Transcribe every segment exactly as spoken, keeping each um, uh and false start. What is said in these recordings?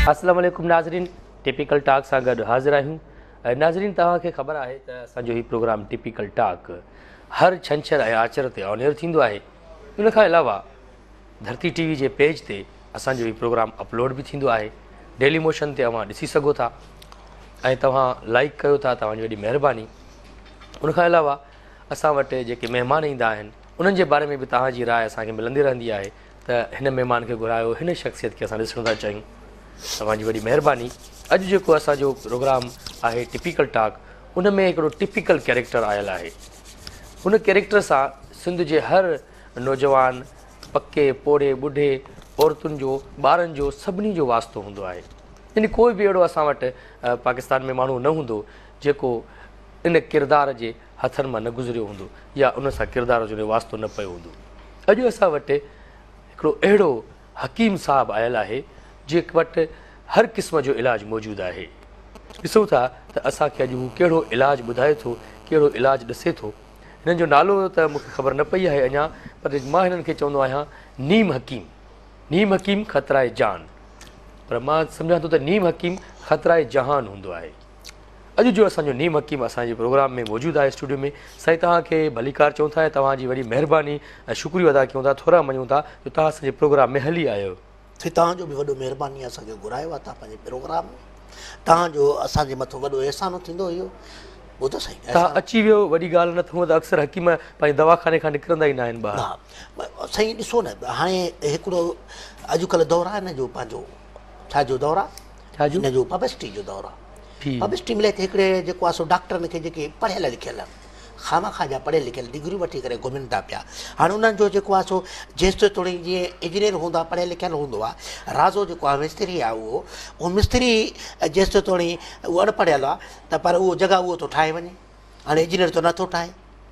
अस्सलाम वालेकुम नाज़रीन, टिपिकल टॉक सां गॾु हाज़िर आहियूं। नाज़रीन, तव्हांखे ख़बर आहे त असांजो हीउ प्रोग्राम टिपिकल टॉक हर छंछरु ऐं आचर ते ऑन एयर थींदो आहे। उन खां अलावा धरती टीवी जे पेज ते असांजो हीउ प्रोग्राम अपलोड बि थींदो आहे। डेली मोशन ते तव्हां ॾिसी सघो था ऐं तव्हां लाइक कयो था, तव्हांजी वॾी महिरबानी। उन खां अलावा असां वटि जेके महिमान ईंदा आहिनि उन्हनि जे बारे में बि तव्हांजी राय असांखे मिलंदी रहंदी आहे त हिन महिमान खे घुरायो, हिन शख़्सियत खे असां ॾिसणु था चाहियूं। तव्हांजी वॾी महिरबानी। अॼु जेको असांजो प्रोग्राम आहे टिपिकल टॉक, उन में हिकिड़ो टिपिकल कैरेक्टर आयल आहे। उन कैरेक्टर सां सिंध जे हर नौजवान, पके पोड़े ॿुढे, औरतुनि जो, ॿारनि जो, सभिनी जो वास्तो हूंदो आहे। यानी कोई बि अहिड़ो असां वटि पाकिस्तान में माण्हू न हूंदो जेको इन किरदार जे हथनि मां न गुज़रियो हूंदो या उन सां किरदार जो वास्तो न पियो हूंदो। अॼु असां वटि हिकिड़ो अहिड़ो हकीम साहिबु आयल आहे जे वटि हर क़िस्म जो इलाजु मौजूदु आहे। ॾिसूं था त असांखे अॼु हू कहिड़ो इलाजु ॿुधाए थो, कहिड़ो इलाजु ॾिसे थो। हिननि जो नालो त मूंखे ख़बर न पई आहे अञा, पर मां हिननि खे चवंदो आहियां नीम हकीम। नीम हकीम ख़तराए जान, पर मां सम्झां थो त नीम हकीम ख़तराए जहान हूंदो आहे। अॼु जो असांजो नीम हकीम असांजे प्रोग्राम में मौजूदु आहे स्टूडियो में। साईं, तव्हांखे भलीकार चऊं था ऐं तव्हांजी वॾी महिरबानी ऐं शुक्रियो अदा कयूं था, थोरा मञूं था जो तव्हां असांजे प्रोग्राम में हली आहियो। तव्हांजो बि वॾो महिरबानी आहे, असांखे घुरायो आहे तव्हां पंहिंजे प्रोग्राम में। तव्हांजो असांजे मथां वॾो अहसानु थींदो इहो। ॿुधो साईं, तव्हां अची वियो, वॾी ॻाल्हि न थो त अक्सर हकीम पंहिंजे दवाख़ाने खां निकिरंदा ई न आहिनि ॿाहिरि। हा साईं, ॾिसो न, हाणे हिकिड़ो अॼुकल्ह दौरु आहे हिन जो, पंहिंजो छाजो दौरु आहे, छाजो हिन जो पब्लिसिटी जो दौरु आहे। पब्लिसिटी मिले त हिकिड़े जेको आहे सो डॉक्टरनि खे जेके पढ़ियल लिखियल आहिनि, खामाखा जा पढ़ियल लिखियल डिग्रियूं वठी करे घुमनि था पिया। हाणे उन्हनि जो जेको आहे सो जेसिताईं थोरी जीअं इंजीनियर हूंदो आहे, पढ़ियल लिखियल हूंदो आहे, राज़ो जेको आहे मिस्त्री आहे, उहो उहो मिस्त्री जेसिताईं थोरी उहो अणपढ़ियल आहे त पर उहो जॻह उहो थो ठाहे वञे। हाणे इंजीनियर त नथो ठाहे।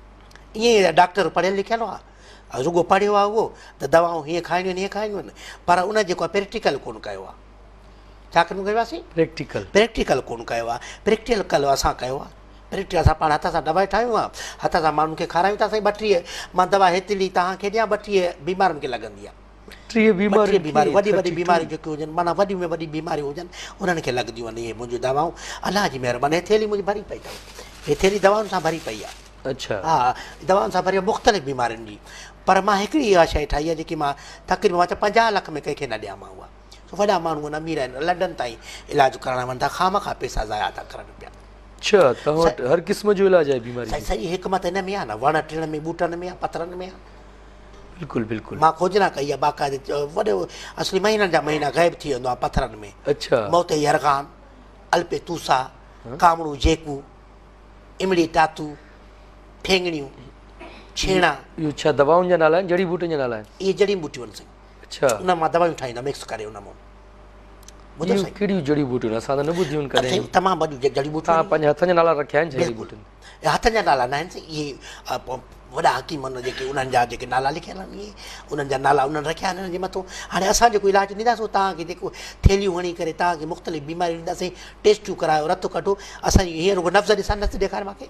ईअं डॉक्टर पढ़ियल लिखियल आहे, रुॻो पढ़ियो आहे उहो त दवाऊं हीअं खाइणियूं आहिनि, हीअं खाइणियूं आहिनि, पर उन जेको आहे प्रैक्टिकल कोन कयो आहे। छा कोन कयो आहे? प्रैक्टिकल प्रैक्टिकल कोन कयो आहे। प्रैक्टिकल असां कयो आहे। प्रैक्टिकल असां पाण हथ सां दवा ठाहियूं आहे, हथ सां माण्हुनि खे खारायूं था। साईं, ॿटीह मां दवा हेतिरी तव्हांखे ॾियां, ॿटीह बीमारियुनि खे लॻंदी आहे। टीह बीमारियूं, बीमारियूं वॾी वॾी बीमारियूं जेके हुजनि, माना वॾी में वॾी बीमारियूं हुजनि, उन्हनि खे लॻंदियूं आहिनि इहे मुंहिंजियूं दवाऊं। अलाह जी महिरबानी, थेली मुंहिंजी भरी पई अथव, हे थेली दवाउनि सां भरी पई आहे। अच्छा, हा, दवाउनि सां भरी मुख़्तलिफ़ बीमारियुनि जी। पर मां हिकिड़ी इहा शइ ठाही आहे जेकी मां तक़रीबन मां पंजाह लख में कंहिंखे न ॾियां मां उहा। वॾा माण्हू आहिनि, अमीर आहिनि, लंडन ताईं इलाजु करणु वञनि था, खामखा पैसा ज़ाया था करनि पिया। अच्छा, तव्हां वटि हर क़िस्म जो इलाजु आहे बीमारी? साईं, सही हिकमत हिन में आहे न, वण टिण में, ॿूटनि में आहे, पथरनि में आहे। बिल्कुलु बिल्कुलु। मां खोजना कई आहे बाक़ाइदे, वॾो असली महीननि जा महीना ग़ाइब थी वेंदो आहे पथरनि में। अच्छा, मौते यरगान, अल्पे तूसा, कामड़ू जेकू, इमड़ी टातू, ठेंगड़ियूं, छेणा। इहो छा दवाउनि जा नाला आहिनि, जड़ी बूटियुनि जा नाला आहिनि? इहे जड़ी बूटियूं आहिनि साईं। अच्छा, उन मां दवाऊं ठाहींदा मिक्स करे उन मां। ॿुधो साईं, कहिड़ियूं जड़ी बूटियूं? असां त न ॿुधियूं कॾहिं। तमामु वॾियूं जड़ी बूटियूं। तव्हां पंहिंजे हथनि जा नाला रखिया आहिनि जड़ी बूटियुनि? हथनि जा नाला न आहिनि साईं, इहे वॾा हकीमनि जेके उन्हनि जा जेके नाला लिखियल आहिनि, इहे उन्हनि जा नाला उन्हनि रखिया आहिनि। हिन जे मथां हाणे असां जेको इलाजु ॾींदासीं, तव्हांखे जेको थेलियूं हणी करे तव्हांखे मुख़्तलिफ़ बीमारियूं ॾींदासीं, टेस्टियूं करायो, रतु कढो। असां हीअं रुॻो नफ़्ज़ ॾिसां, नफ़्ज़ ॾेखारे मूंखे।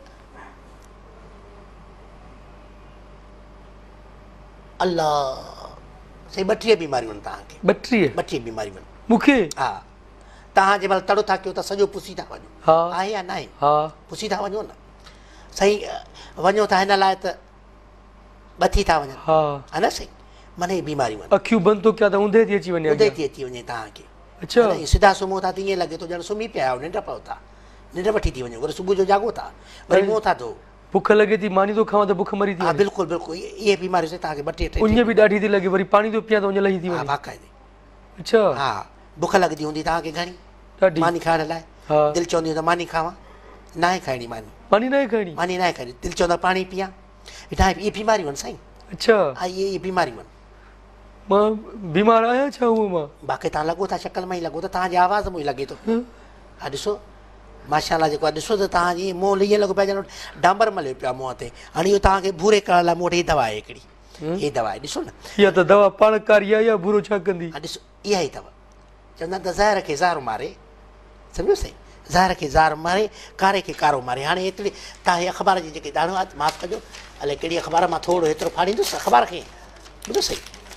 अलाह साईं, ॿटीह बीमारियूं आहिनि तव्हांखे। ॿटीह ॿटीह बीमारियूं आहिनि मूंखे? हा, तव्हां जंहिं महिल तड़ो था कयो त सॼो पुसी था वञो। हा, आहे या न आहे? हा, पुसी था वञो न साईं। वञो था हिन लाइ त ॿथी था वञनि। हा, हा न साईं, माना इहे बीमारियूं आहिनि। अखियूं बंदि थो कया त ऊंधे थी अची वञे, ऊंधे थी अची वञे तव्हांखे। अच्छा, सिधा सुम्हो था त ईअं लॻे थो ॼण सुम्ही पिया आहियो, निंड पओ था, निंड वठी थी वञो, वरी सुबुह जो जाॻो था, वरी मुंहुं था धो, बुख लॻे थी, मानी थो खावां त बुख मरी थी हा वञे। बिल्कुलु बिल्कुलु, इहे बीमारियूं साईं तव्हांखे ॿटीह टे उञ बि ॾाढी थी लॻे, वरी पाणी थो पियां त उञ लही थी हा वञे। बाक़ाइदे। अच्छा, हा, बुख लॻंदी हूंदी तव्हांखे घणी ॾाढी। मानी खाइण लाइ, हा, दिलि चवंदी त मानी खावां, न आहे खाइणी मानी, पानी न आहे खाइणी, मानी न आहे खाइणी, दिलि चवंदा पाणी पीआं। हेठां इहे बीमारियूं आहिनि साईं। अच्छा, हा, इहे इहे बीमारियूं आहिनि। मां बीमार आहियां छा उहो? मां बाक़ी तव्हां लॻो था शक्ल में ई लॻो त तव्हांजी आवाज़ में ई लॻे थो। हा ॾिसो, माशाल्लाह जेको आहे, ॾिसो त तव्हांजी मुंहुं ईअं लॻो पिया ॼण डांबर मलियो पिया मुंहं ते। हाणे इहो तव्हांखे भूरे करण लाइ मूं वटि हीअ दवा आहे हिकिड़ी, हीअ दवा आहे, ॾिसो न। इहा त दवा पाण कारी आहे या बुरो छा कंदी? हा ॾिसो, इहा ई अथव। चवंदा त ज़हर खे ज़ार मारे, सम्झो साईं, ज़हर खे ज़ार मारे, कारे खे कारो मारे। हाणे एतिरी तव्हां हीअ अख़बार जी जेके दाणो आहे, माफ़ु कजो, अलाए कहिड़ी अख़बार मां थोरो हेतिरो फाड़ींदुसि अख़बार खे। ॿुधो साईं,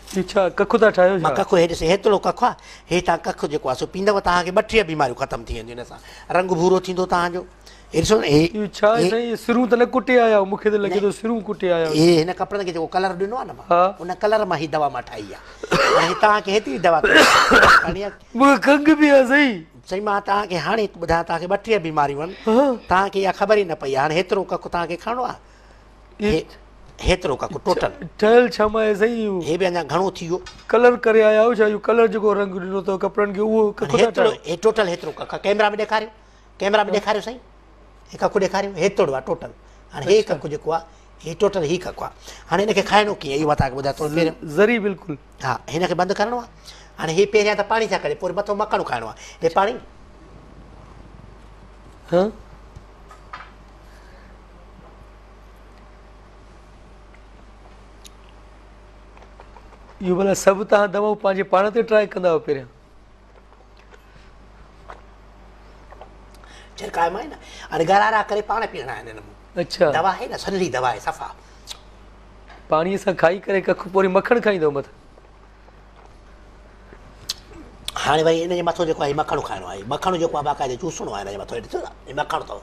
अच्छा कखु था ठाहियो मां छा कखु हेॾे से हेतिरो कखु आहे हे तव्हां कखु जेको आहे सो पींदव तव्हांखे ॿटीह बीमारियूं ख़तमु थी वेंदियूं हिन सां रंग भूरो थींदो तव्हांजो हे ॾिसो न हे इहो छा आहे साईं इहे सिरूं त न कुटे आया आहियो मूंखे त लॻे थो सिरूं कुटे आया आहियो हे हिन कपिड़नि खे जेको कलर ॾिनो आहे न मां हा उन कलर मां ही दवा मां ठाही आहे हाणे तव्हांखे हेतिरी दवा खणी आहे मूंखे खंघि बि आहे साईं साईं मां तव्हांखे हाणे ॿुधायां तव्हांखे ॿटीह बीमारियूं आहिनि हा तव्हांखे इहा ख़बर ई न पई आहे हाणे हेतिरो कखु तव्हांखे खणणो आहे हे हेतिरो कखु टोटल ठहियल छा मां आहे साईं इहो हे बि अञा घणो थी वियो कलर करे आया आहियो छा इहो कलर जेको रंग ॾिनो अथव कपिड़नि खे उहो कखु था हेतिरो ठाहियो हे टोटल हेतिरो कखु आहे कैमरा में ॾेखारियो कैमरा में ॾेखारियो साईं हे कखु ॾेखारियो हेतिरो आहे टोटल हाणे हे कखु जेको आहे हे टोटल ही कखु आहे हाणे हिनखे खाइणो कीअं इहो मां तव्हांखे ॿुधायां थोरो पहिरियों ज़री बिल्कुलु हा हिनखे बंदि करिणो आहे हाणे हे पहिरियां त पाणी सां करे पोइ मथो मखणु खाइणो आहे हे पाणी हा इहो भला सभु तव्हां दवाऊं पंहिंजे पाण ते ट्राए कंदा आहियो पहिरियां छिड़काए मां आहे न हाणे गरारा करे पाण पीअणा आहिनि हिन में अच्छा दवा आहे न सनली दवा आहे सफ़ा पाणीअ सां खाई करे कखु पोइ वरी मखणु खाईंदव मथां हाणे वरी हिनजे मथां जेको आहे मखणु खाइणो आहे मखणु जेको आहे बाक़ाइदे चूसणो आहे हिनजे मथां ॾिसो न हे मखणु अथव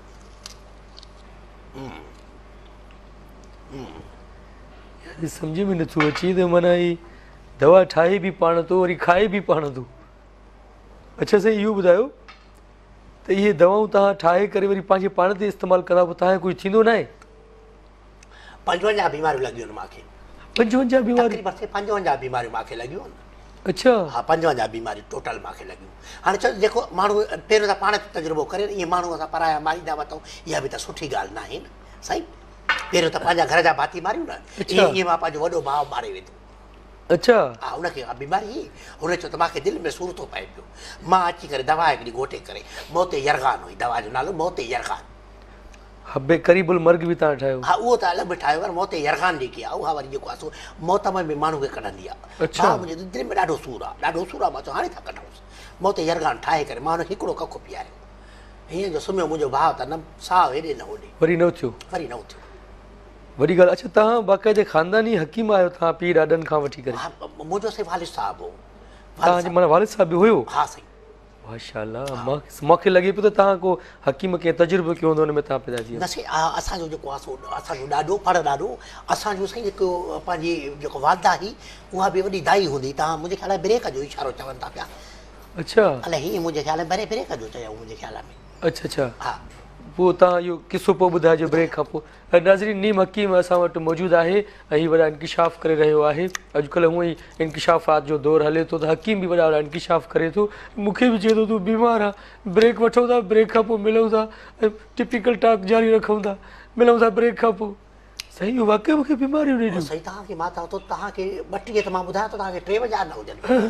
सम्झ में नथो अचे त माना ही दवा ठाहे बि पाण थो वरी खाए बि पाण थो अच्छा साईं इहो ॿुधायो त इहे दवाऊं तव्हां ठाहे करे वरी पंहिंजे पाण ते इस्तेमालु कंदा पोइ तव्हांखे कुझु थींदो न आहे पंजवंजाह बीमारियूं लॻियूं आहिनि मूंखे पंजवंजाह बीमारियूं तक़रीबन पंजवंजाह बीमारियूं मूंखे लॻियूं आहिनि अच्छा हा पंजवंजाह बीमारियूं टोटल मूंखे लॻियूं हाणे छो जेको माण्हू पहिरियों त पाण तजुर्बो करे ईअं माण्हू असां पराया मारींदा वठूं इहा बि त सुठी ॻाल्हि न आहे न साईं पहिरियों त पंहिंजा घर जा भाती मारियूं न ईअं ईअं मां पंहिंजो वॾो भाउ मारे वेंदो अच्छा हा हुनखे हा बीमारी हुई हुन चयो त मूंखे दिलि में सूर थो पए पियो मां अची करे दवा हिकिड़ी घोटे करे मोते यरगान हुई दवा जो नालो मोते यरगान हबे क़रीबुल मर्ग बि तव्हां ठाहियो हा उहो त अलॻि बि ठाहियो पर मोते यरगान जेकी आहे उहा वरी जेको आहे सो मौत में बि माण्हू खे कढंदी आहे अच्छा। हा मुंहिंजे दिलि में ॾाढो सूरु आहे ॾाढो सूरु आहे मां चयो हाणे था कढूंसि मोते यरगान ठाहे करे मां हुनखे हिकिड़ो कखु पीआरियो हीअं जो सुम्हियो मुंहिंजो भाउ त न साहु हेॾे न होॾे वरी न थियो वरी न उथियो वॾी ॻाल्हि अच्छा तव्हां बाक़ाइदे ख़ानदानी हकीम आहियो तव्हां पीउ ॾाॾनि खां वठी करे हा मुंहिंजो सिर्फ़ु वालिद साहिबु हो तव्हांजे माना वालिद साहिब बि हुयो हा साईं माशाल्लाह मां मूंखे लॻे पियो त तव्हां को हकीम कंहिं तजुर्बो कयो हूंदो हुन में तव्हां पैदा थी विया न से असांजो जेको आहे सो असांजो ॾाढो पर ॾाढो असांजो साईं जेको पंहिंजी जेको वालदा हुई उहा बि वॾी दाई हूंदी तव्हां मुंहिंजे ख़्याल में ब्रेक जो इशारो चवनि था पिया अच्छा अलाए हीअं मुंहिंजे ख़्याल में भरे ब्रेक जो चयो मुंहिंजे ख़्याल में अच्छा अच्छा हा पोइ तव्हां इहो किसो पोइ ॿुधाइजो ब्रेक खां पोइ ऐं नाज़रीन नीम हकीम असां वटि मौजूदु आहे ऐं हीउ वॾा इंकिशाफ़ करे रहियो आहे अॼुकल्ह हूअं ई इंकिशाफ़ात जो दौरु हले थो त हकीम बि वॾा वॾा इंकिशाफ़ करे थो मूंखे बि चए थो तूं बीमार आहे ब्रेक वठूं था ब्रेक खां पोइ मिलूं था ऐं टिपिकल टॉक जारी रखूं था मिलूं था ब्रेक खां पोइ सही इहो वाक़ई मूंखे बीमारियूं ॾिनियूं सही तव्हांखे मां चवां थो तव्हांखे ॿटीह त मां ॿुधायां थो तव्हांखे टे हज़ार न हुजनि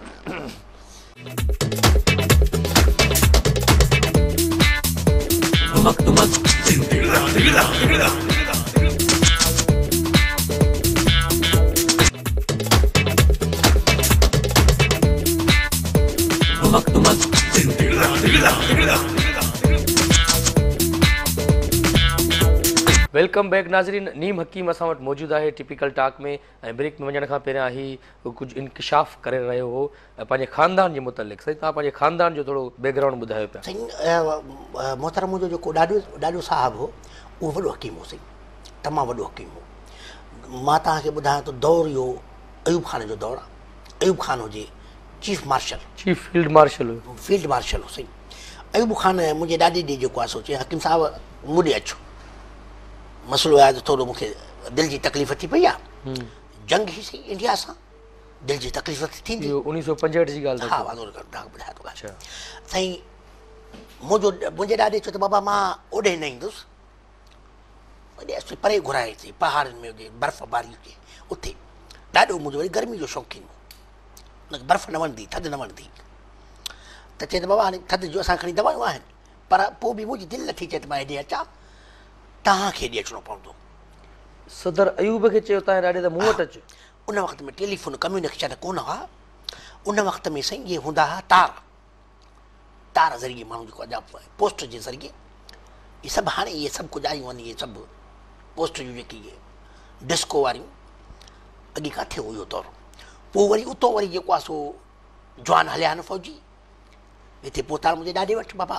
वेलकम बैक नाज़रीन नीम हकीम असां वटि मौजूदु आहे टिपिकल टॉक में ऐं ब्रेक में वञण खां पहिरियां ई कुझु इंकिशाफ़ करे रहियो हो पंहिंजे ख़ानदान जे मुतलिक़ साईं तव्हां पंहिंजे ख़ानदान जो थोरो बैकग्राउंड ॿुधायो पिया साईं मोहतरम मुंहिंजो जेको ॾाढो ॾाढो साहिबु हो उहो वॾो हकीम हो साईं तमामु वॾो हकीम हो मां तव्हांखे ॿुधायां थो दौरु इहो अयूब खान जो दौरु आहे अयूब खान हुजे chief marshal chief field marshal हुयो फील्ड मार्शल हो साईं अयूब खान मुंहिंजे ॾाॾे ॾे जेको आहे सोचे हकीम साहिबु मूं ॾे अचो मसइलो आहे त थोरो मूंखे दिलि जी तकलीफ़ थी पई आहे जंग ही सही इंडिया सां दिलि जी तकलीफ़ थींदी उणिवीह सौ पंजहठि जी ॻाल्हि हा वांदो न कर तव्हांखे ॿुधायां थो अच्छा साईं मुंहिंजो मुंहिंजे ॾाॾे चयो त बाबा मां ओॾे न ईंदुसि वॾे असीं परे घुराएसीं पहाड़नि में हुजे बर्फ़ बारी हुजे उते ॾाढो मुंहिंजो वरी गर्मी जो शौक़ीन हो हुनखे बर्फ़ न वणंदी थधि न वणंदी त चए त बाबा हाणे थधि जो असां खणी दवायूं आहिनि पर पोइ बि मुंहिंजी दिलि नथी चए त मां हेॾे अचां तव्हांखे हेॾे अचिणो पवंदो सदर अयूब खे चयो तव्हांजे ॾाॾे त मूं वटि अचो उन वक़्त में टेलीफोन कम्यूनिकेशन कोन हुआ उन वक़्त में साईं इहे हूंदा हुआ तार तार ज़रिए माण्हू जेको अॼु पोस्ट जे ज़रिए इहे सभु हाणे इहे सभु कुझु आयूं आहिनि इहे सभु पोस्ट जूं जेकी इहे डिस्को वारियूं अॻे किथे हुओ इहो दौरु। पोइ वरी उतो वरी जेको आहे सो जवान हलिया न फ़ौजी हिते पहुता मुंहिंजे ॾाॾे वटि। बाबा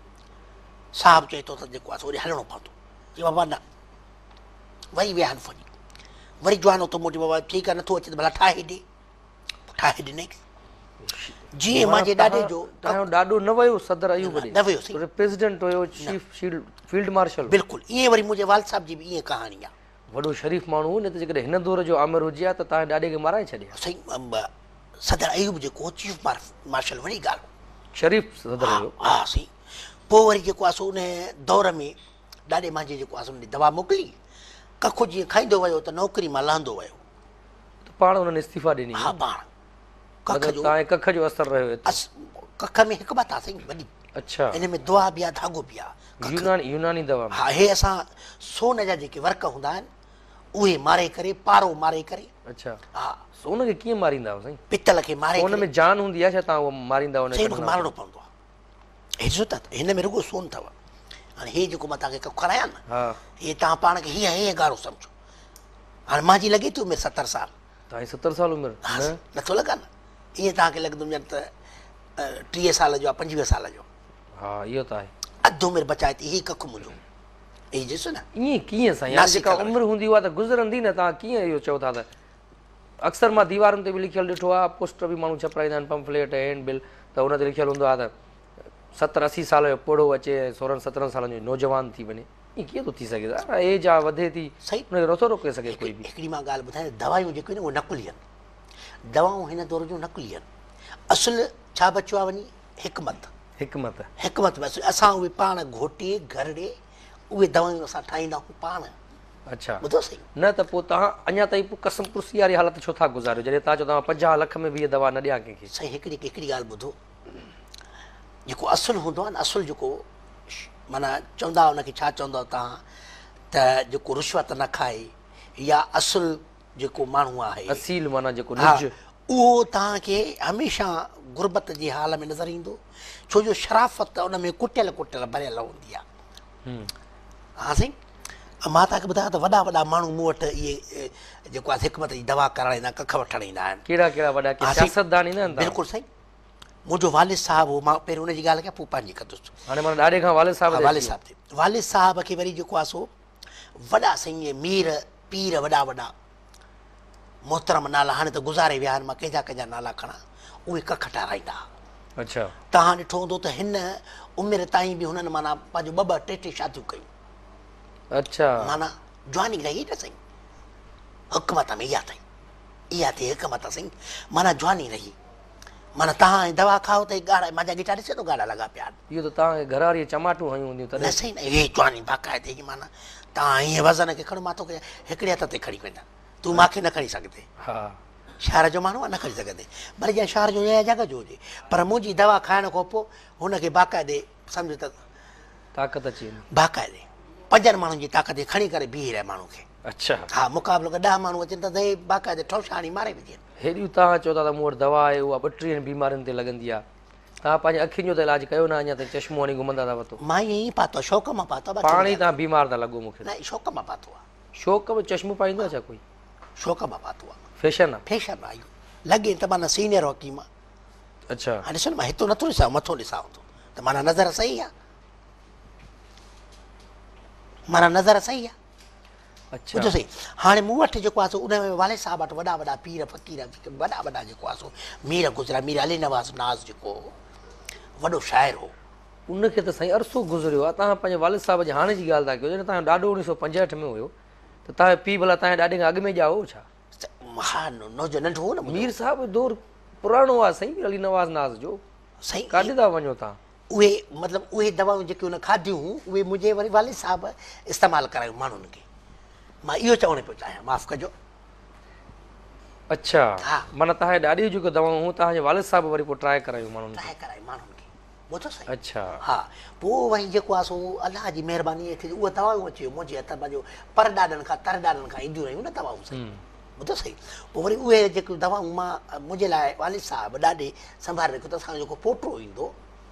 साहिबु चए थो त जेको आहे सो वरी हलिणो पवंदो। चई बाबा न, वरी विया आहिनि फ़ौजी। वरी जवान उतो मोटी बाबा ठीकु आहे नथो अचे त भला ठाहे ॾे, ठाहे ॾिनई। जीअं मुंहिंजे ॾाॾे जो तव्हांजो ॾाॾो न वियो सदर अयूब ॾे, न वियो साईं, प्रेसिडेंट हुयो, चीफ शील्ड फील्ड मार्शल। बिल्कुलु ईअं वरी मुंहिंजे वाल साहिब जी बि ईअं कहाणी आहे। वॾो शरीफ़ माण्हू न त जेकॾहिं हिन दौर जो आमिर हुजे हा त तव्हांजे ॾाॾे खे माराए छॾिया। साईं सदर अयूब जेको चीफ मार्शल वॾी ॻाल्हि, शरीफ़ सदर हुयो। हा साईं। पोइ वरी जेको आहे सो उन दौर में ॾाॾे मुंहिंजे जेको आहे सो उन दवा मोकिली। कखु जीअं खाईंदो वियो त नौकिरी मां लहंदो वियो। त पाण उन्हनि इस्तीफ़ा ॾिनी। हा पाण कख जो तव्हांजे कख जो असरु रहियो हिते। कख में हिकु बात आहे साईं वॾी। अच्छा, इन में दुआ बि आहे, धागो बि आहे। यूनानी यूनानी दवा में। हा, हे असां सोन जा जेके वर्क हूंदा आहिनि उहे मारे करे, पारो मारे करे। अच्छा, हा, सोन खे कीअं मारींदा हुआ साईं? पितल खे मारे सोन में जान हूंदी आहे छा? तव्हां उहो मारींदा हुन साईं, मूंखे मारणो पवंदो आहे। ॾिसो त हिन में रुॻो सोन अथव। हाणे हे जेको मां तव्हांखे कखु खारायां न, हा, हे तव्हां पाण खे हीअं हीअं ॻाढ़ो सम्झो। हाणे मुंहिंजी लॻे थी उमिरि सतरि साल। तव्हांजी सतरि साल उमिरि? न, नथो लॻा न? ईअं तव्हांखे लॻंदो ॼण त टीह साल जो आहे, पंजवीह साल जो। हा, इहो त आहे। अधु उमिरि बचाए थी हीउ कखु मुंहिंजो। ही ॾिसो न। ईअं कीअं साईं? यार जेका उमिरि हूंदी उहा त गुज़रंदी न। तव्हां कीअं इहो चओ था? त अक्सर मां दीवारुनि ते बि लिखियलु ॾिठो आहे, पोस्टर बि माण्हू छपाईंदा आहिनि, पंफलेट हैंड बिल, त हुन ते लिखियलु हूंदो आहे त सतरि असी साल जो पोड़ो अचे, सोरहं सत्रहं सालनि जो नौजवान थी वञे। ईअं कीअं थो थी सघे? एज आहे, वधे थी, सही हुनखे नथो रोके सघे कोई बि। हिकिड़ी मां ॻाल्हि ॿुधायां, दवायूं जेके आहिनि उहे नकुली आहिनि। दवाऊं हिन दौर जूं नकुली आहिनि। असुलु छा बचियो आहे वञी? हिकमत। हिकमत हिकमत बसि। असां उहे पाण घोटे घरड़े उहे दवायूं असां ठाहींदा आहियूं पाण। अच्छा, ॿुधो सही। न त पोइ तव्हां अञा ताईं पोइ कसम कुर्सी वारी हालत छो था गुज़ारियो जॾहिं तव्हां चओ तव्हां पंजाह लख में बि इहा दवा न ॾियां कंहिंखे? साईं, हिकिड़ी हिकिड़ी ॻाल्हि ॿुधो, जेको असुलु हूंदो आहे न, असुलु जेको माना चवंदा हुनखे छा चवंदव तव्हां त जेको रिश्वत न खाए या असुलु जेको माण्हू आहे, असील माना जेको हा, निज, उहो तव्हांखे हमेशह गुरबत जे हाल में नज़र ईंदो। छो जो शराफ़त उन में कुटियल कुटियल भरियल हूंदी आहे। हा साईं, मां तव्हांखे ॿुधायां त वॾा वॾा माण्हू मूं वटि इहे जेको आहे हिकमत जी दवा कराईंदा, कख वठण ईंदा आहिनि। कहिड़ा कहिड़ा वॾा के सियासतदान ईंदा आहिनि? बिल्कुलु साईं। मुंहिंजो वालिद साहिबु हो, मां पहिरियों हुनजी ॻाल्हि कयां पोइ पंहिंजी कंदुसि। हाणे माना ॾाढे खां वालिद साहिब वालिद साहिब ते वालिद साहिब खे वरी जेको आहे सो वॾा साईं मीर पीर वॾा वॾा मोहतरम नाला हाणे त गुज़ारे विया आहिनि, मां कंहिंजा कंहिंजा नाला खणा, उहे कख ठाराईंदा। अच्छा, तव्हां ॾिठो हूंदो त हिन उमिरि ताईं बि हुननि माना पंहिंजो ॿ ॿ टे टे शादियूं कयूं। अच्छा, माना जवानी रही न साईं, हुकमत में इहा अथई, इहा थी हिकमत साईं, माना जवानी रही। माना तव्हां दवा खाओ त ॻाढ़ा, मुंहिंजा गिटा ॾिसे थो ॻाढ़ा लॻा पिया आहिनि। इहो त तव्हांखे घर वारीअ चमाटूं हयूं हूंदियूं न तॾहिं। साईं, न इहे जवानी बाक़ाइदे की माना तव्हां हीअं वज़न खे खणो, मां तोखे हिकिड़े हथ ते खणी वेंदा, तूं मूंखे न खणी सघंदे। हा, शहर जो माण्हू आहे न खणी सघंदे, भले ॼण शहर जो या जॻह जो हुजे, पर मुंहिंजी दवा खाइण खां पोइ हुनखे बाक़ाइदे सम्झ त ताक़त अची वञे। बाक़ाइदे पंजनि माण्हुनि जी ताक़त खणी करे बीह रहे माण्हू खे। अच्छा, हा, मुक़ाबिलो ॾह माण्हू अचनि त हे बाक़ाइदे ठोशाणी मारे विझनि। हेॾियूं तव्हां चओ था त मूं वटि दवा आहे, उहा ॿटीहनि बीमारियुनि ते लॻंदी आहे। तव्हां पंहिंजे अखियुनि जो त इलाजु कयो न, अञा ताईं चश्मो हणी घुमंदा था वतो। मां ईअं ई पातो, शौक़ मां पातो आहे। पाण ई तव्हां बीमार था लॻो मूंखे। न, शौक़ मां पातो आहे। शौक़ में चश्मो पाईंदो आहे छा कोई? शौक़ मां पातो आहे। फैशन आहे? फैशन आहे इहो, लॻे त माना सीनियर हकीम आहे। अच्छा, हाणे ॾिसो न, मां हितो नथो ॾिसां, मथो ॾिसां थो त माना नज़र सही आहे, माना नज़र सही आहे। अच्छा, ॿुधो सही। हाणे मूं वटि जेको आहे सो उन में वाले साहिब वटि वॾा वॾा पीर फ़क़ीर वॾा वॾा जेको आहे सो मीर गुज़रिया। मीर अली नवाज़ नाज़ जेको वॾो शाइर हो, उनखे त साईं अरसो गुज़रियो आहे। तव्हां पंहिंजे वालिद साहिब जे हाणे जी ॻाल्हि था कयो, जॾहिं तव्हांजो ॾाढो उणिवीह सौ पंजहठि में हुयो, त तव्हांजो पीउ भला तव्हांजे ॾाॾे खां अॻु में ॼाओ छा? हा, नंढो नंढो हो न मीर साहिब जो दौरु पुराणो आहे साईं, अली नवाज़ नाज़ जो। साईं, काॾे था वञो तव्हां? उहे मतिलबु उहे दवाऊं जेके उन खाधियूं उहे मुंहिंजे वरी वालिद साहिब इस्तेमालु करायूं माण्हुनि खे। मां इहो चवणु पियो चाहियां, माफ़ु कजो। अच्छा, हा, माना तव्हांजे ॾाॾी जूं जेको दवाऊं हूं तव्हांजे वालिद साहिब वरी पोइ ट्राए करायूं माण्हुनि खे? ट्राए करायूं माण्हुनि खे, ॿुधो साईं। अच्छा, हा, पोइ वरी जेको आहे सो अलाह जी महिरबानी थी, उहे दवाऊं अची वियूं मुंहिंजे हथ में, पर ॾाॾनि खां तर ॾाॾनि खां ईंदियूं रहियूं न दवाऊं साईं, ॿुधो सही। पोइ वरी उहे जेके दवाऊं मां मुंहिंजे लाइ वालिद साहिब ॾाढे संभाले रखियो, त असांजो जेको पोटो ईंदो,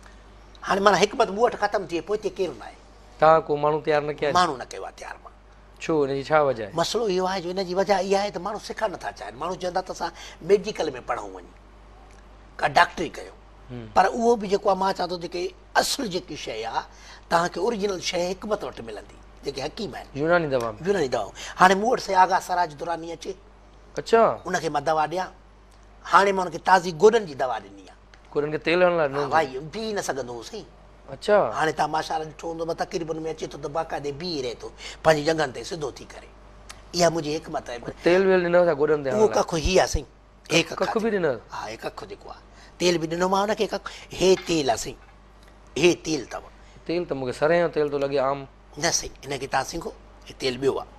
हाणे माना हिकमत मूं वटि ख़तमु थी वई, पोइ हिते केरु न आहे। तव्हां को माण्हू तयारु न कया? माण्हू न कयो आहे तयारु। मां छो हिनजी छा वजह आहे? मसइलो इहो आहे जो हिनजी वजह इहा आहे त माण्हू सिखणु नथा चाहिनि। माण्हू चवंदा त असां मेडिकल में पढ़ूं वञी, का डॉक्टरी कयूं, पर उहो बि जेको आहे मां चवां थो जेके असुलु जेकी शइ आहे तव्हांखे ओरिजिनल शइ हिकमत वटि मिलंदी, जेके हकीम आहिनि यूनानी दवा में। यूनानी दवाऊं। हाणे मूं वटि आगा सराज दुरानी अचे, अच्छा, उनखे मां दवा ॾियां। हाणे मां हुनखे ताज़ी गोॾनि जी दवा ॾिनी आहे, कोरनि खे तेल हणण लाइ हा न? भाई बीह न सघंदो हो साईं। अच्छा, हाणे तव्हां माशाअल्लाह ॾिठो हूंदो तक़रीबन में अचे थो त बाक़ाइदे बीह रहे थो पंहिंजी जंगनि ते सिधो थी करे। इहा मुंहिंजी हिकमत आहे। तेल वेल ॾिनो छा गोॾनि ते? उहो कखु ही आहे साईं, हे कख बि ॾिनो? हा, हे कखु जेको आहे तेल बि ॾिनो मां हुनखे। कखु हे तेल आहे साईं, हे तेल अथव। तेल त मूंखे सरें जो तेल थो लॻे आम। न साईं, हिनखे तव्हां सिंघो, हे तेल ॿियो आहे।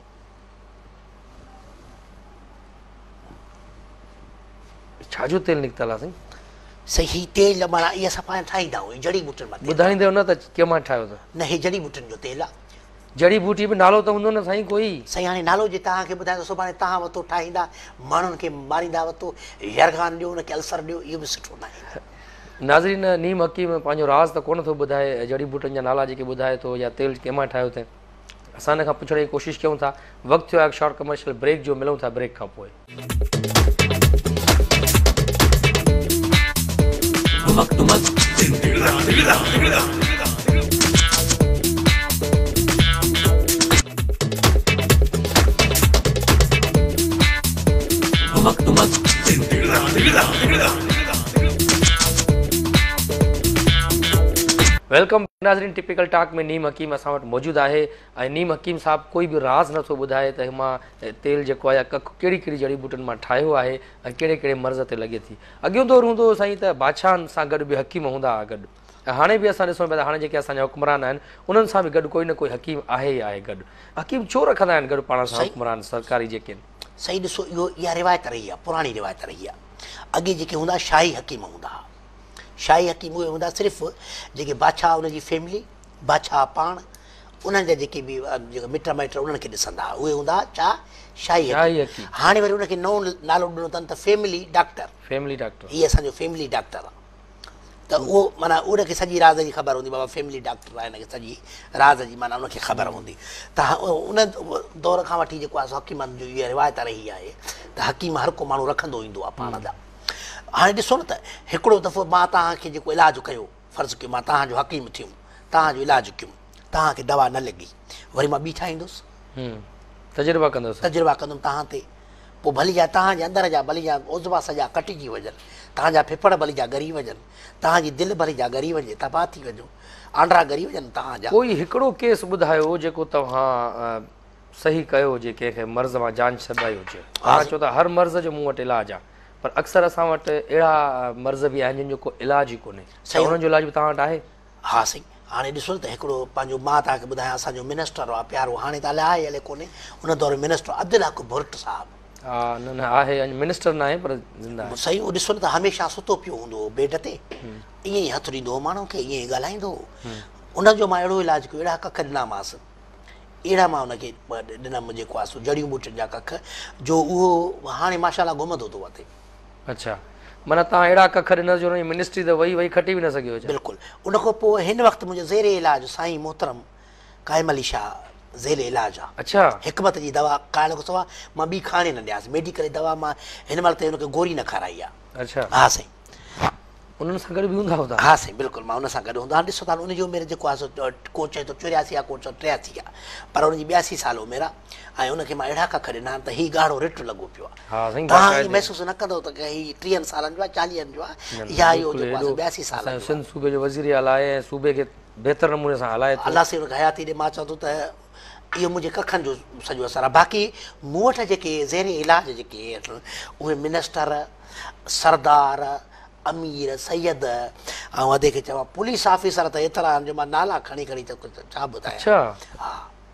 छाजो तेल निकितल आहे साईं? साईं ही तेल माना इहा सफ़ा ठाहींदा आहियूं, जड़ी बूटियुनि मां। ॿुधाईंदव न त कंहिं मां ठाहियो त? न, हे जड़ी बूटियुनि जो तेल आहे। जड़ी बूटी बि नालो त हूंदो न साईं कोई? साईं हाणे नालो जे तव्हांखे ॿुधाए त सुभाणे तव्हां वरितो ठाहींदा, माण्हुनि खे मारींदा, वरितो यरगान ॾियो, हुनखे अल्सर ॾियो, इहो बि सुठो न आहे। नाज़रीन, नीम हकीम पंहिंजो राज़ त कोन थो ॿुधाए, जड़ी बूटियुनि जा नाला जेके ॿुधाए थो या तेल कंहिं मां ठाहियो अथई, असां हिन खां पुछण जी कोशिशि कयूं था। वक़्तु थियो आहे शॉर्ट कमर्शियल ब्रेक जो, मिलूं था ब्रेक खां पोइ। वेलकम नाज़रीन, टिपिकल टॉक में नीम हकीम असां वटि मौजूदु आहे। ऐं नीम हकीम साहब कोई बि राज़ नथो ॿुधाए त मां तेल जेको आहे कख कहिड़ी कहिड़ी जड़ी बूटियुनि मां ठाहियो आहे ऐं कहिड़े कहिड़े मर्ज़ ते लॻे थी। अॻियों दौर हूंदो साईं त बादशाहनि सां गॾु बि हकीम हूंदा हुआ गॾु, ऐं हाणे बि असां ॾिसूं पिया त हाणे जेके असांजा हुक्मरान आहिनि उन्हनि सां बि गॾु कोई न कोई हकीम आहे ई आहे गॾु। हकीम छो रखंदा आहिनि गॾु पाण सां हुक्मरान सरकारी जेके आहिनि? साईं ॾिसो, इहो इहा रिवायत रही आहे, पुराणी रिवायत रही आहे। अॻे जेके हूंदा शाही हकीम हूंदा हुआ। शाही हकीम उहे हूंदा सिर्फ़ु जेके बादशाह, उनजी फैमिली, बादशाह पाण, उन्हनि जा जेके बि जेके मिट माइट उन्हनि खे ॾिसंदा हुआ, उहे हूंदा छा? शाही हकीम। हाणे वरी उनखे नओं नालो ॾिनो अथनि त फैमिली डॉक्टर। फैमिली डॉक्टर, हीअ असांजो फैमिली डॉक्टर आहे। त उहो माना उनखे सॼी राज़ जी ख़बर हूंदी, बाबा फैमिली डॉक्टर आहे, हिनखे सॼी राज़ जी माना उनखे ख़बर हूंदी। त उन दौर खां वठी जेको आहे हकीमनि जो इहा रिवायत रही आहे त हकीम हर को माण्हू रखंदो ईंदो आहे पाण जा। हाणे ॾिसो न त हिकिड़ो दफ़ो मां तव्हांखे जेको इलाजु कयो, फ़र्ज़ु कयो मां तव्हांजो हकीम थियुमि, तव्हांजो इलाजु कयुमि, तव्हांखे दवा न लॻी, वरी मां ॿी ठाहींदुसि, तजुर्बा कंदुसि तजुर्बा कंदुमि तव्हां ते। पोइ भली जा तव्हांजे अंदर जा भली जा उज़वा सॼा कटिजी वञनि, तव्हांजा फिफड़ भली जा ॻरी वञनि, तव्हांजी दिलि भली जा ॻरी वञे, तबाह थी वञो, आंड्रा ॻरी वञनि तव्हांजा। कोई हिकिड़ो केस ॿुधायो जेको तव्हां सही कयो हुजे, कंहिंखे मर्ज़ मां जान छॾाई हुजे? तव्हां चओ था हर मर्ज़ जो मूं वटि इलाजु आहे, पर अक्सर असां वटि अहिड़ा मर्ज़ बि आहिनि जिन जो को इलाज ई कोन्हे। सही, उन्हनि जो इलाज बि तव्हां वटि आहे? हा साईं, हाणे ॾिसो न त हिकिड़ो पंहिंजो मां तव्हांखे ॿुधायां, असांजो मिनिस्टर आहे प्यारो, हाणे त अलाए आहे हले कोन्हे, उन दौर मिनिस्टर अब्दुल हक भुर्ट साहिबु। हा, न न आहे, मिनिस्टर न आहे पर ज़िंदा आहे। साईं, उहो ॾिसो न त हमेशह सुतो पियो हूंदो हो बेड ते, ईअं ई हथु ॾींदो हो माण्हू खे, ईअं ई ॻाल्हाईंदो हो। उनजो मां अहिड़ो इलाजु कयो, अहिड़ा कख ॾिनामांसि, अहिड़ा मां हुनखे ॾिनमि जेको आहे सो जड़ियूं बूटियुनि जा कख, जो उहो हाणे माशाअल्लाह घुमंदो थो वठे। अच्छा, माना तव्हां अहिड़ा कख ॾिना जो हुनजी मिनिस्ट्री त वही वही खटी बि न सघियो? बिल्कुलु। उन खां पोइ हिन वक़्तु मुंहिंजो ज़ेरे इलाजु साईं मोहतरम क़ाइम अली शाह ज़ेरे इलाजु आहे। अच्छा, हिकमत जी दवा खाइण खां सवाइ मां ॿी खाणे न ॾियासि, मेडिकल दवा मां हिन महिल ताईं हुनखे गोरी न खाराई आहे। अच्छा, हा साईं, उन्हनि सां गॾु बि हूंदा हुआ? हा साईं, बिल्कुलु मां हुन सां गॾु हूंदो आहियां। ॾिसो था उनजी उमिरि जेको आहे सो को चए थो चौरासी आहे, को चए टियासी आहे, पर हुनजी ॿियासी साल उमिरि आहे, ऐं उनखे मां अहिड़ा कख ॾिना आहिनि त हीउ ॻाढ़ो रिट लॻो पियो आहे। तव्हां हीअ महसूसु न कंदो त हीउ टीहनि सालनि जो आहे, चालीहनि जो आहे, या इहो जेको आहे ॿियासी साल जो। सिंध सूबे जो वज़ीर आला आहे ऐं सूबे खे बहितर नमूने सां हलाए थो। अलाह से हुनखे हयाती ॾे। मां चवां थो त इहो मुंहिंजे कखनि जो सॼो असरु आहे। बाक़ी मूं वटि जेके ज़ेरे इलाज जेके आहिनि उहे मिनिस्टर, सरदार, अमीर, सैयद, ऐं वधे खे चवां पुलिस ऑफिसर त एतिरा आहिनि जो मां नाला खणी खणी त छा ॿुधायां। हा,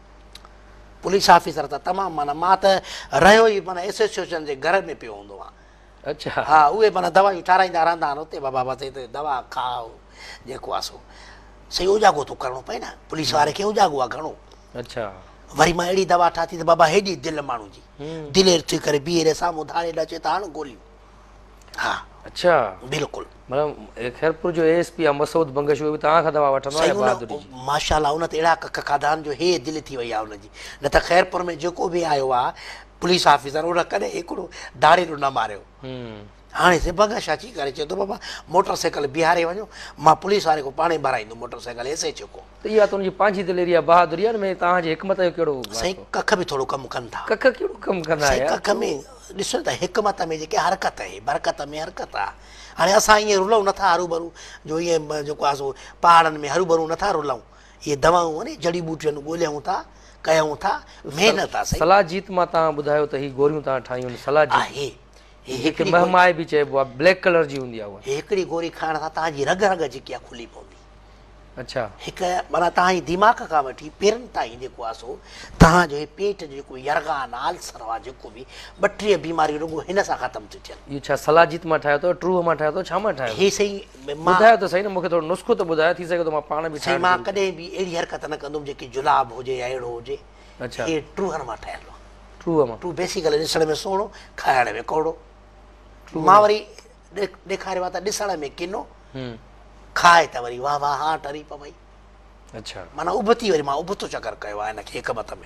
पुलिस ऑफिसर त तमामु, माना मां त रहियो ई माना एसोसिएशन जे घर में पियो हूंदो आहियां। अच्छा, हा, उहे माना दवायूं ठाराईंदा रहंदा आहिनि हुते, बाबा बसि हिते दवा खाओ, जेको आहे सो सही उजागो थो करिणो पए न, पुलिस वारे खे उजागो आहे घणो। अच्छा, वरी मां अहिड़ी दवा ठाती त बाबा हेॾी दिलि माण्हू जी दिलेर थी करे बीहे रहे, साम्हूं धाड़े अचे त हाणे गोलियूं। हा, अच्छा, बिल्कुलु। मतिलबु खैरपुर जो ए एस पी आहे मसूद बंगश उहो बि तव्हां खां दवा वठंदो आहे बहादुरी जी? माशाल्लाह उन ते अहिड़ा कख खाधा आहिनि जो हे दिलि थी वई आहे हुनजी। न त खैरपुर में जेको बि आयो आहे पुलिस ऑफिसर उन कॾहिं हिकिड़ो दाड़ेरो न मारियो। हाणे से बंगश अची करे चए थो बाबा मोटर साइकिल बीहारे वञो, मां पुलिस वारे को पाणे भराईंदुमि मोटर साइकिल ऐसे चुको। त इहा त उनजी पंहिंजी दिलेरी आहे, बहादुरी आहे न। में तव्हांजी हिकमत जो कहिड़ो? साईं कख बि थोरो कमु कनि था। कख कहिड़ो कमु कंदा साईं आहियो? कख में ॾिसो त हिकमत में जेके हरकत आहे, बरकत में हरकत आहे। हाणे असां ईअं रुलऊं नथा हरू भरू जो ईअं जेको आहे सो पहाड़नि में हरू भरू नथा रुलऊं। इहे दवाऊं आहिनि, जड़ी बूटियूं आहिनि, ॻोल्हियूं था, कयूं था, महिनत आहे। सलाह जीत मां तव्हां ॿुधायो त ही गोरियूं तव्हां ठाहियूं आहिनि सलाह जीत आहे हिकु महमाए बि चइबो आहे, ब्लैक कलर जी हूंदी आहे उहा। हिकिड़ी गोरी खाइण सां तव्हांजी रग रग जेकी आहे खुली पवंदी। अच्छा, हिकु माना तव्हांजी दिमाग़ खां वठी पेरनि ताईं जेको आहे सो तव्हांजो पेट जो जेको यरगान आलसर आहे जेको बि ॿटीह बीमारियूं रुॻो हिन सां ख़तमु थियूं थियनि। इहो छा सलाह जीत मां ठाहियो अथव, ट्रूह मां ठाहियो अथव, छा मां ठाहियो? हे साईं मां ॿुधायो त सही न, मूंखे थोरो नुस्ख़ो त ॿुधायो, थी सघे थो मां पाण बि साईं मां कॾहिं बि अहिड़ी हरकत न कंदुमि जेकी जुलाब हुजे या अहिड़ो हुजे। अच्छा, हे ट्रूहनि मां ठहियलु आहे। ट्रूह मां? ट्रू बेसिकली ॾिसण में सुहिणो, खाइण में कौड़ो। मां वरी ॾेखारियो आहे त ॾिसण में किनो, खाए त वरी वाह वाह हा टरी पवई। अच्छा, माना उबती वरी मां उबतो चकर कयो आहे हिनखे हिकमत में।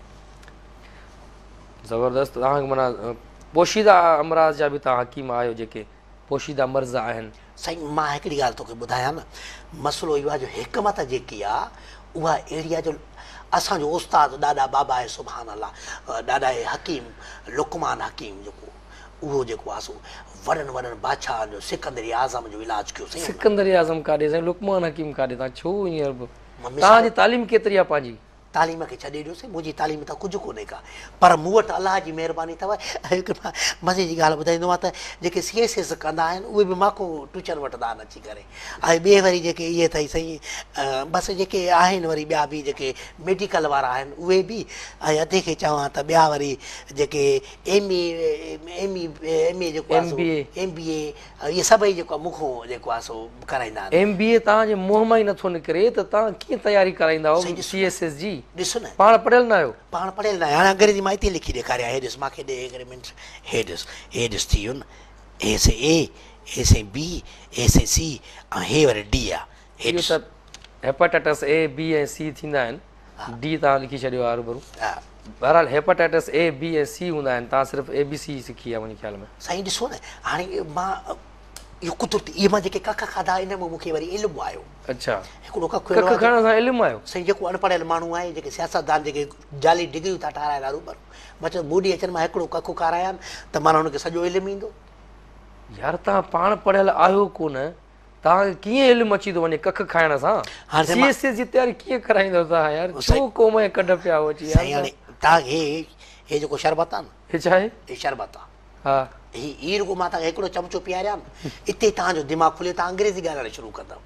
ज़बरदस्त। तव्हांखे माना पोशीदा अमराज़ जा बि तव्हां हकीम आहियो, जेके पोशीदा मर्ज़ आहिनि? साईं मां हिकिड़ी ॻाल्हि तोखे ॿुधायां न, मसइलो इहो आहे जो हिकमत जेकी आहे उहा अहिड़ी आहे जो असांजो उस्ताद ॾाढा बाबा आहे सुभान अल्लाह, ॾाढा हकीम लुकमान हकीम जेको उहो जेको आहे सो वॾनि वॾनि बादशाह जो सिकंदरी आज़म जो इलाजु कयो। साईं सिकंदरी आज़म काॾे साईं, लुकमान हकीम काॾे? तव्हां छो ईअं? तव्हांजी तालीम केतिरी आहे पंहिंजी? तालीम खे छॾे ॾियो साईं, मुंहिंजी तालीम त कुझु कोन्हे का, पर मूं वटि अलाह जी महिरबानी अथव। हिकु मज़े जी ॻाल्हि ॿुधाईंदोमांव त जेके सी एस एस कंदा आहिनि उहे बि मां को ट्यूशन वठंदा आहिनि अची करे। ऐं ॿिए वरी जेके इहे अथई साईं बसि जेके आहिनि वरी ॿिया बि जेके मेडिकल वारा आहिनि उहे बि, ऐं अधे खे चवां त ॿिया वरी जेके M A M E M A जेको आहे एम बी ए इहे सभई जेको आहे मूंखां जेको आहे सो कराईंदा आहिनि। एम बी ए तव्हांजे मुंहं मां ई नथो निकिरे त तव्हां कीअं तयारी कराईंदा सी एस एस जी? ॾिसो न, पाण पढ़ियल न आहियो? पाण पढ़ियल न आहियो। हाणे अंग्रेजी मां हिते लिखी ॾेखारियां, हे ॾिस मूंखे ॾे एग्रीमेंट, हे ॾिस हे ॾिस थी वियो न, ए से ए, ए से बी, ए से सी, ऐं हे वरी डी आहे। इहो त हेपेटाइटिस ए बी ऐं सी थींदा आहिनि, डी तव्हां लिखी छॾियो आहे रूबरू। बहरहाल हेपेटाइटिस ए बी ऐं सी हूंदा आहिनि, तव्हां सिर्फ़ु ए बी सी सिखी आहे मुंहिंजे ख़्याल में। साईं ॾिसो न, हाणे मां इहो कुदरती इहे मां जेके कख खाधा इन में मूंखे वरी इल्मु आयो। अच्छा, हिकिड़ो कख कख खणण सां इल्मु आयो? साईं जेको अनपढ़ियल माण्हू आहे, जेके सियासतदान जेके जाली डिग्रियूं था ठाराइनि हरू भरू, मां चयो बूडी अचनि मां हिकिड़ो कखु खारायां त माना हुनखे सॼो इल्मु ईंदो। यार तव्हां पाण पढ़ियल आहियो कोन, तव्हांखे कीअं इल्मु अची थो वञे कख खाइण सां? सी एस एस जी तयारी कीअं कराईंदव तव्हां यार? छो क़ौम जे कढ पिया हो अची? साईं हाणे तव्हां हे हे जेको शरबत आहे न, हे छा आहे? हे शरबत आहे। हा, ही ई रुॻो मां तव्हांखे हिकिड़ो चमचो पीआरियां न, इते तव्हांजो दिमाग़ु खुले, तव्हां अंग्रेज़ी ॻाल्हाइणु शुरू कंदव।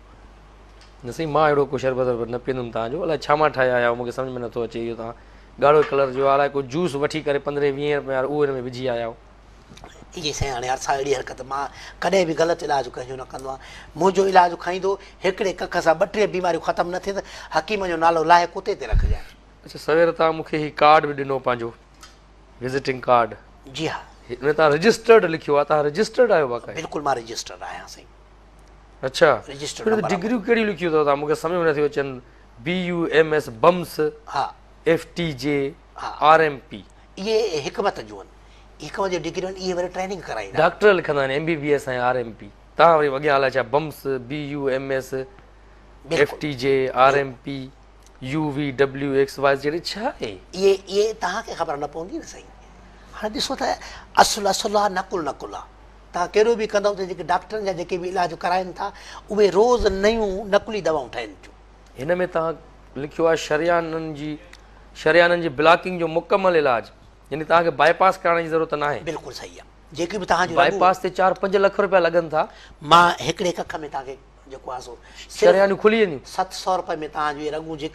न साईं मां अहिड़ो को शरबत न पीअंदुमि तव्हांजो, अलाए छा मां ठाहिया आहियो मूंखे सम्झ में नथो अचे। इहो तव्हां ॻाढ़ो कलर जो अलाए को जूस वठी करे पंद्रहें वीह रुपए वारो उहो हिन में विझी आया आहियो। इहे साईं हाणे असां अहिड़ी हरकत मां कॾहिं बि ग़लति इलाजु कंहिंजो न कंदो आहियां। मुंहिंजो इलाजु खाईंदो हिकिड़े कख सां ॿटीह बीमारियूं ख़तमु न थिए त हकीम जो नालो लाहे कुते ते रखजांइ। अच्छा, सवेर तव्हां मूंखे हीउ कार्ड बि ॾिनो पंहिंजो विज़िटिंग कार्ड? जी हा, हिन तव्हां रजिस्टर्ड लिखियो आहे, तव्हां रजिस्टर्ड आहियो बाक़ाइदा? बिल्कुलु मां रजिस्टर्ड आहियां साईं। अच्छा, रजिस्टर्ड डिग्रियूं कहिड़ियूं लिखियूं अथव तव्हां? मूंखे सम्झ में नथियूं अचनि। B U M S BUMS, हा, F T J, R M P, इहे हिकमत जूं आहिनि। हिकमत जूं डिग्रियूं आहिनि, इहे वरी ट्रेनिंग कराईंदा। डॉक्टर लिखंदा आहिनि एम बी बी एस ऐं आर एम पी। तव्हां वरी अॻियां अलाए छा BUMS, B U M S, F T J, R M P, U V W X Y जहिड़ी छा आहे? इहे इहे तव्हांखे ख़बर न पवंदी न साईं। हाणे ॾिसो त असुलु असुलु आहे, नकुलु नकुलु आहे। तव्हां कहिड़ो बि कंदव त जेके डॉक्टरनि जा जेके बि इलाज कराइनि था उहे रोज़ नयूं नकुली दवाऊं ठहनि थियूं। हिन में तव्हां लिखियो आहे शरियाननि जी शरियाननि जी ब्लॉकिंग जो मुकमल इलाज, यानी तव्हांखे बाईपास कराइण जी ज़रूरत न आहे? बिल्कुलु सही आहे। जेके बि तव्हांजो बाईपास ते चारि पंज लख रुपया लॻनि था। मां हिकिड़े कख में तव्हांखे जेको आहे सो शरियानियूं खुली वेंदियूं? सत सौ रुपए में तव्हांजो रगूं